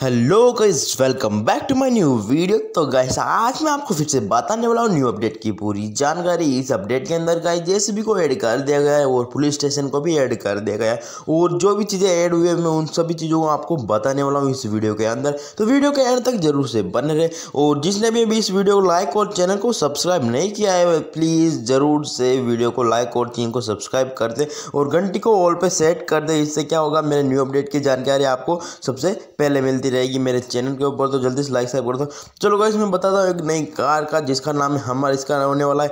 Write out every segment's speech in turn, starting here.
Hello guys, welcome back to my new video. तो guys आज मैं आपको फिर से बताने वाला हूँ न्यू अपडेट की पूरी जानकारी। इस अपडेट के अंदर गाइस जेसीबी को ऐड कर दिया गया है और पुलिस स्टेशन को भी ऐड कर दिया गया है, और जो भी चीज़ें ऐड हुई है मैं उन सभी चीज़ों को आपको बताने वाला हूँ इस वीडियो के अंदर। तो वीडियो के एंड तक जरूर से बने रहे, और जिसने भी अभी इस वीडियो को लाइक और चैनल को सब्सक्राइब नहीं किया है प्लीज़ ज़रूर से वीडियो को लाइक और चैनल को सब्सक्राइब कर दे और घंटी को ऑल पे सेट कर दे। इससे क्या होगा, मेरे न्यू अपडेट की जानकारी आपको सबसे पहले मिलती रहेगी मेरे चैनल के ऊपर। तो जल्दी से लाइक शेयर कर दो। चलो गाइस मैं बताता हूँ एक नई कार का जिसका नाम है हमर। इसका होने वाला है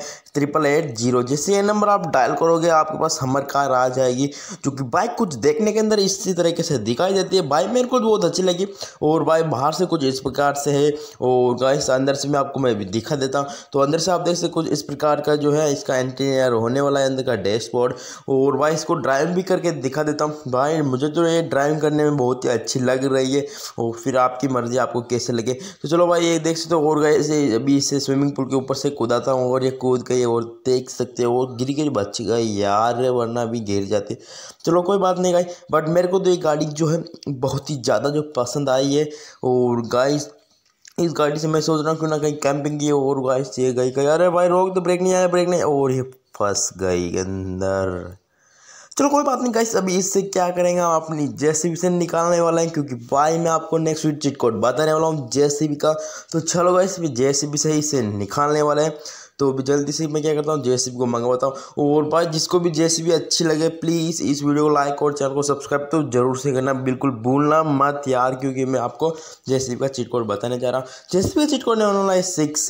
8880। जैसे ये नंबर आप डायल करोगे आपके पास हमर कार आ जाएगी, जो कि बाइक कुछ देखने के अंदर इसी तरीके से दिखाई देती है। बाइक मेरे को बहुत अच्छी लगी, और बाइक बाहर से कुछ इस प्रकार से है, और गाइस अंदर से मैं आपको भी दिखा देता हूँ। तो अंदर से आप देख सकते कुछ इस प्रकार का जो है इसका इंटीरियर होने वाला है, अंदर का डैशबोर्ड। और भाई इसको ड्राइव भी करके दिखा देता हूँ। भाई मुझे तो ये ड्राइविंग करने में बहुत ही अच्छी लग रही है, और फिर आपकी मर्जी आपको कैसे लगे। तो चलो भाई ये देख सकते हो, और गाइस अभी इसे स्विमिंग पूल के ऊपर से कूदाता हूँ और ये कूद गई, और देख सकते हो गिर गिर बच गई यार, वरना अभी गिर जाते। चलो कोई बात नहीं गाइस, बट मेरे को तो ये गाड़ी जो है बहुत ही ज़्यादा जो पसंद आई है। और गाइस इस गाड़ी से मैं सोच रहा हूँ क्यों ना कहीं कैंपिंग की, और गाइस ये गई कहीं, अरे भाई रोक तो, ब्रेक नहीं आया, ब्रेक नहीं, और ये फंस गई अंदर। चलो कोई बात नहीं गाइस, अभी इससे क्या करेंगे हम अपनी जेसीबी से निकालने वाला है, क्योंकि भाई मैं आपको नेक्स्ट वीक चीट कोड बताने वाला हूँ जेसीबी का। तो चलो गाइस जेसीबी से ही इसे निकालने वाले हैं। तो अभी जल्दी से मैं क्या करता हूँ, जेसीबी को मंगवाता हूँ। और भाई जिसको भी जेसीबी अच्छी लगे प्लीज़ इस वीडियो को लाइक और चैनल को सब्सक्राइब तो जरूर से करना, बिल्कुल भूलना मत यार, क्योंकि मैं आपको जेसीबी का चीट कोड बताने जा रहा हूँ। जेसीबी का चीट कोड होने वाला है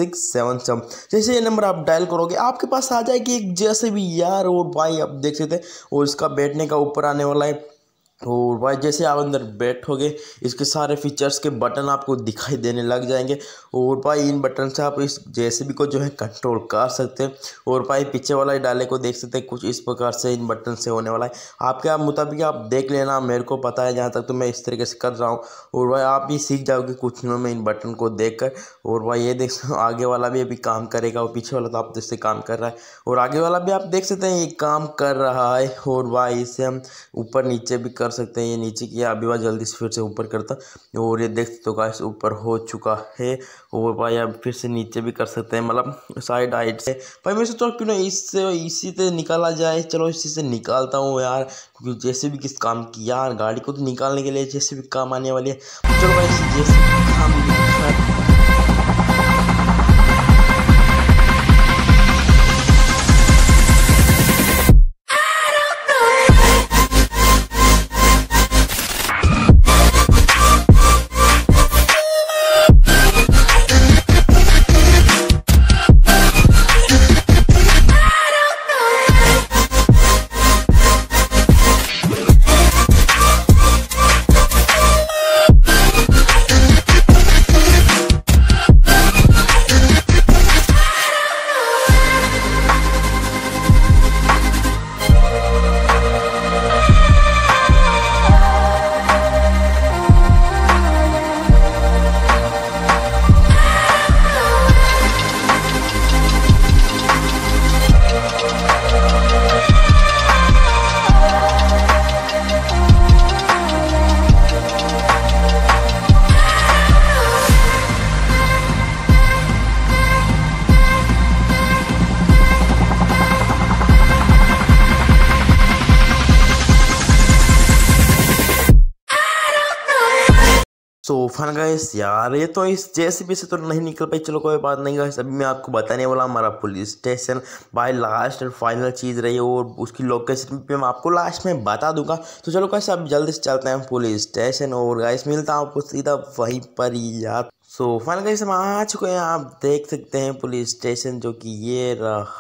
6677। जैसे ये नंबर आप डायल करोगे आपके पास आ जाएगी एक जेसीबी यार, और भाई आप देख सकते हैं, और इसका बैठने का ऊपर आने वाला है। और भाई जैसे आप अंदर बैठोगे इसके सारे फीचर्स के बटन आपको दिखाई देने लग जाएंगे, और भाई इन बटन से आप इस जेसीबी को जो है कंट्रोल कर सकते हैं। और भाई पीछे वाला डाले को देख सकते हैं, कुछ इस प्रकार से इन बटन से होने वाला है। आपके आप मुताबिक आप देख लेना, मेरे को पता है जहाँ तक तो मैं इस तरीके से कर रहा हूँ, और भाई आप भी सीख जाओगे कुछ दिनों में इन बटन को देख कर। और भाई ये देख सकते आगे वाला भी अभी काम करेगा, और पीछे वाला तो आप जैसे काम कर रहा है, और आगे वाला भी आप देख सकते हैं ये काम कर रहा है। और भाई इसे हम ऊपर नीचे भी कर सकते हैं, ये नीचे किया अभी बार जल्दी से फिर से ऊपर करता, और ये देख तो गाइस ऊपर हो चुका है। और भाई अब फिर से नीचे भी कर सकते हैं, मतलब साइड हाइट से। भाई मैं सोच रहा हूँ क्यों ना इससे इसी से निकाला जाए। चलो इसी से निकालता हूँ यार, क्योंकि जैसे भी किस काम की यार, गाड़ी को तो निकालने के लिए जैसे भी काम आने वाली है। चलो भाई जैसे काम तो फन गाइस यार, ये तो इस जेसीबी से तो नहीं निकल पाई। चलो कोई बात नहीं गाइस, अभी मैं आपको बताने वाला हमारा पुलिस स्टेशन। भाई लास्ट एंड फाइनल चीज़ रही है, और उसकी लोकेशन पे मैं आपको लास्ट में बता दूंगा। तो चलो गाइस अब जल्दी से चलते हैं पुलिस स्टेशन, और गाइस मिलता हूँ आपको सीधा वहीं पर ही यार। सो फाइनल गाइस हम आ चुके हैं, आप देख सकते हैं पुलिस स्टेशन, जो कि ये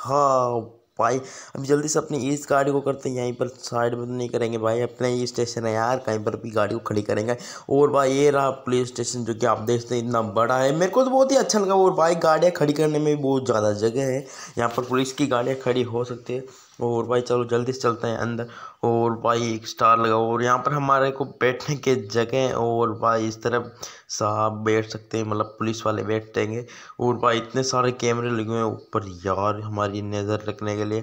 रहा। भाई अभी जल्दी से अपनी इस गाड़ी को करते हैं, यहीं पर साइड में तो नहीं करेंगे भाई, अपने ही स्टेशन है यार, कहीं पर भी गाड़ी को खड़ी करेंगे। और भाई ये रहा पुलिस स्टेशन, जो कि आप देखते हैं इतना बड़ा है, मेरे को तो बहुत ही अच्छा लगा। और भाई गाड़ियाँ खड़ी करने में भी बहुत ज़्यादा जगह है, यहाँ पर पुलिस की गाड़ियाँ खड़ी हो सकती है। और भाई चलो जल्दी से चलते हैं अंदर। और भाई एक स्टार लगा, और यहाँ पर हमारे को बैठने के जगह, और भाई इस तरफ साहब बैठ सकते हैं, मतलब पुलिस वाले बैठेंगे। और भाई इतने सारे कैमरे लगे हुए हैं ऊपर यार हमारी नज़र रखने के लिए।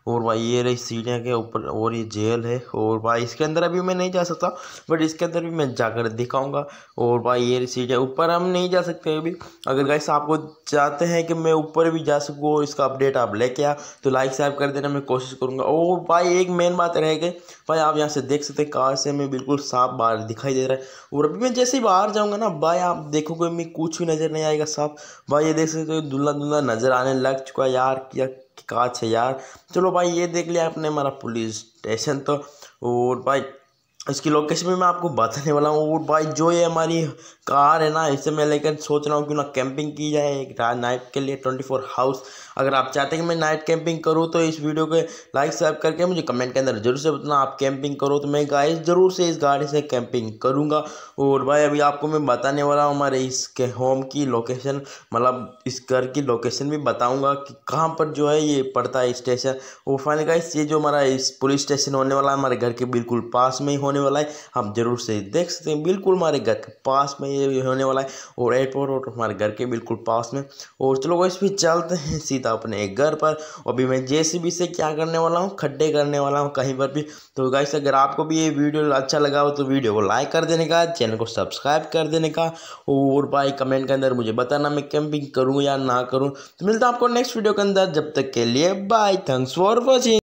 और भाई ये रही सीढ़ियाँ के ऊपर और ये जेल है। और भाई इसके अंदर अभी मैं नहीं जा सकता, बट इसके अंदर भी मैं जाकर दिखाऊंगा। और भाई ये रही सीढ़ियाँ, ऊपर हम नहीं जा सकते अभी। अगर गाइस आपको चाहते हैं कि मैं ऊपर भी जा सकूँ और इसका अपडेट आप लेके आ, तो लाइक शेयर कर देना, मैं कोशिश करूँगा। और भाई एक मेन बात रह गई भाई, आप यहाँ से देख सकते हैं कार से मैं बिल्कुल साफ बाहर दिखाई दे रहा है। और अभी मैं जैसे ही बाहर जाऊँगा ना भाई, आप देखोगे मैं कुछ भी नज़र नहीं आएगा साफ। भाई ये देख सकते हो धुंधला धुंधला नज़र आने लग चुका है यार, क्या काज है यार। चलो भाई ये देख लिया आपने हमारा पुलिस स्टेशन तो। और भाई इसकी लोकेशन भी मैं आपको बताने वाला हूँ। और भाई जो ये हमारी कार है ना, इसे मैं लेकर सोच रहा हूँ क्यों ना कैंपिंग की जाए एक नाइट के लिए 24 हाउस। अगर आप चाहते हैं कि मैं नाइट कैंपिंग करूँ तो इस वीडियो को लाइक सब्सक्राइब करके मुझे कमेंट के अंदर जरूर से बताना आप कैंपिंग करो, तो मैं गाइस जरूर से इस गाड़ी से कैंपिंग करूँगा। और भाई अभी आपको मैं बताने वाला हूँ हमारे इसके होम की लोकेशन, मतलब इस घर की लोकेशन भी बताऊँगा कि कहाँ पर जो है ये पड़ता है स्टेशन। और फाइनली गाइस ये जो हमारा इस पुलिस स्टेशन होने वाला है हमारे घर के बिल्कुल पास में ही होने वाला है। आप जरूर से देख सकते हैं बिल्कुल हमारे घर के पास में ये होने वाला है। और एयरपोर्ट और हमारे घर के बिल्कुल पास में। और चलो गाइस फिर चलते हैं सीधा अपने घर पर। अभी मैं जेसीबी से क्या करने वाला हूँ, खड्डे करने वाला हूँ कहीं पर भी। तो गाइस अगर आपको भी ये वीडियो अच्छा लगा हो तो वीडियो को लाइक कर देने का, चैनल को सब्सक्राइब कर देने का। और भाई कमेंट के अंदर मुझे बताना मैं कैंपिंग करूँ या ना करूँ। तो मिलता हूँ आपको नेक्स्ट वीडियो के अंदर, जब तक के लिए बाय, थैंक्स फॉर वॉचिंग।